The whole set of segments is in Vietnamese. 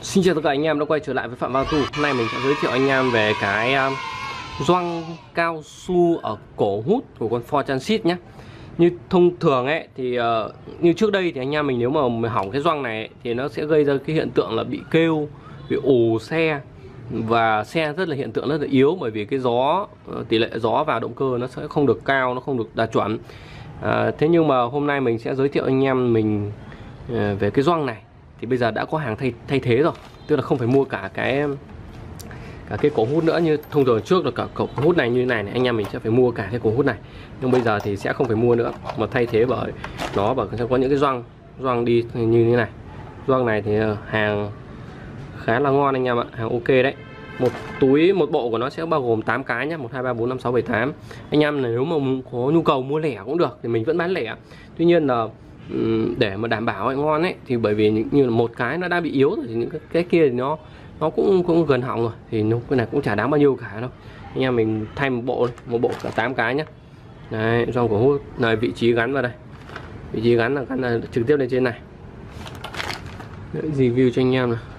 Xin chào tất cả anh em đã quay trở lại với Phạm Vào Tu. Hôm nay mình sẽ giới thiệu anh em về cái gioăng cao su ở cổ hút của con Ford Transit nhé. Như thông thường ấy thì như trước đây thì anh em mình nếu mà hỏng cái gioăng này ấy, thì nó sẽ gây ra cái hiện tượng là bị kêu, bị ù xe, và xe rất là hiện tượng rất là yếu, bởi vì cái gió, tỷ lệ gió vào động cơ nó sẽ không được cao, nó không được đạt chuẩn. Thế nhưng mà hôm nay mình sẽ giới thiệu anh em mình về cái gioăng này thì bây giờ đã có hàng thay thế rồi, tức là không phải mua cả cái cổ hút nữa. Như thông thường trước là cả cổ hút này như này, anh em mình sẽ phải mua cả cái cổ hút này, nhưng bây giờ thì sẽ không phải mua nữa mà thay thế bởi nó sẽ có những cái gioăng đi như thế này. Gioăng này thì hàng khá là ngon anh em ạ, hàng ok đấy. Một bộ của nó sẽ bao gồm 8 cái nhé, 1 2 3 4 5 6 7 8. Anh em này nếu mà có nhu cầu mua lẻ cũng được thì mình vẫn bán lẻ. Tuy nhiên là để mà đảm bảo ngon ấy thì bởi vì như là một cái nó đã bị yếu rồi thì những cái kia thì nó cũng gần hỏng rồi, thì cái này cũng chả đáng bao nhiêu cả đâu. Anh em mình thay một bộ cả 8 cái nhé. Đấy, gioăng cổ hút này, vị trí gắn vào đây, vị trí gắn là trực tiếp lên trên này. Đấy, review cho anh em này.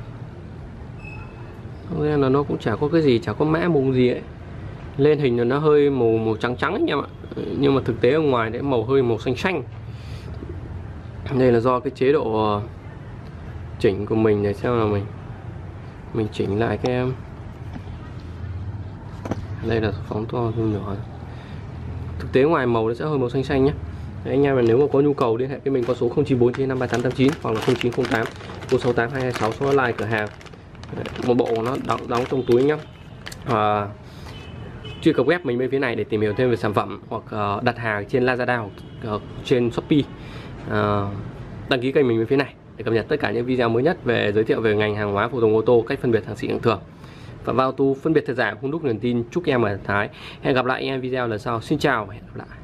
Thế là nó cũng chả có cái gì, chả có mã mùng gì ấy. Lên hình là nó hơi màu trắng trắng anh em ạ, nhưng mà thực tế ở ngoài đấy màu xanh xanh. Đây là do cái chế độ chỉnh của mình, để xem là mình chỉnh lại cái em. Đây là phóng to zoom nhỏ. Thực tế ngoài màu nó sẽ hơi màu xanh xanh nhé. Đấy, anh em là nếu mà có nhu cầu liên hệ với mình qua số 0949538889 hoặc là 0908 468 226 số hotline cửa hàng. Đấy, một bộ nó đóng trong túi nhá. Truy cập web mình bên phía này để tìm hiểu thêm về sản phẩm, hoặc đặt hàng trên Lazada hoặc trên Shopee. Đăng ký kênh mình bên phía này để cập nhật tất cả những video mới nhất về giới thiệu về ngành hàng hóa phụ tùng ô tô, cách phân biệt hàng xịn hàng thường. Phạm Vào Tu, phân biệt thật giả không đúc niềm tin. Chúc em ở Thái. Hẹn gặp lại anh em video lần sau. Xin chào và hẹn gặp lại.